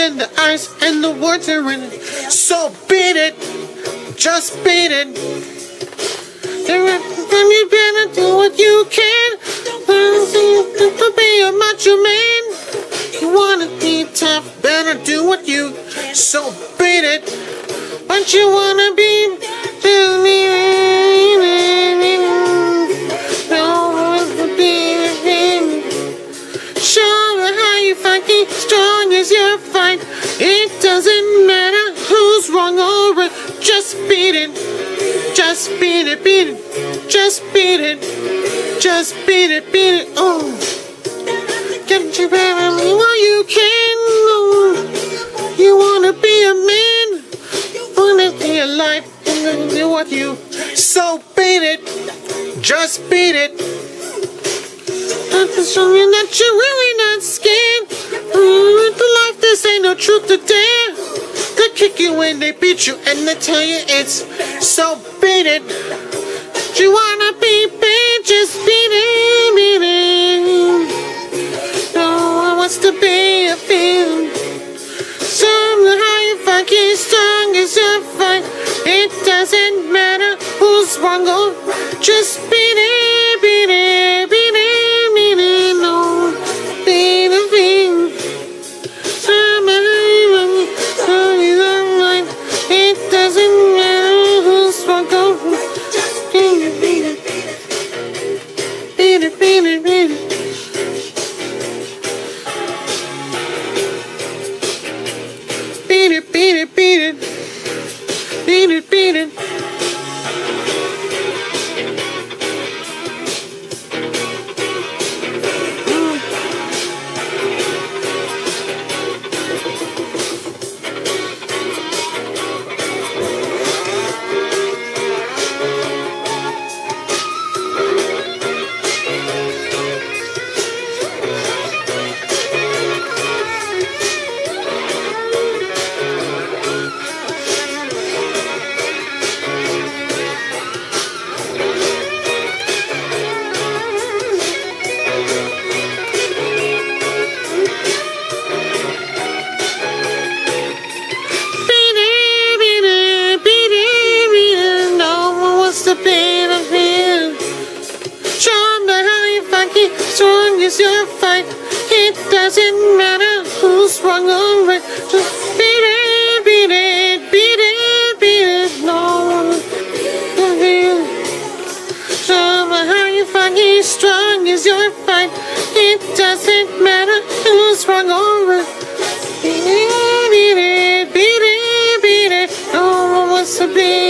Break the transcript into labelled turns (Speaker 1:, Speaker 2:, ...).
Speaker 1: and the eyes and the words are in it. So beat it, just beat it. You better do what you can to be a macho man. You wanna be tough, better do what you. So beat it. But you wanna be. Show me how you fucking strong is your fight. It doesn't matter who's wrong or right. Just beat it. Just beat it, beat it. Just beat it. Just beat it, beat it. Oh. Get you better while you can. Oh. You wanna be a man. Wanna be alive and do what you. So beat it. Just beat it. To show you that you're really not scared. The life, this ain't no truth to dare. They kick you when they beat you and they tell you it's. So beat it. You wanna be bad, just beat it, beat it. No one wants to be a fan. Somehow you fucking strong as your fight. It doesn't matter who's wrong or just beat it, beat it, beat it. It doesn't matter who's wrong. Beat it, beat it, beat it, beat it, beat it. Beat it, beat it, beat it, beat it, beat it. Strong is your fight. It doesn't matter who's wrong or right. Just beat it, beat it, beat it, beat it. No one can feel. Show me how you fucking strong is your fight. It doesn't matter who's wrong or right. Beat it, beat it, beat it, beat it. No one wants to be.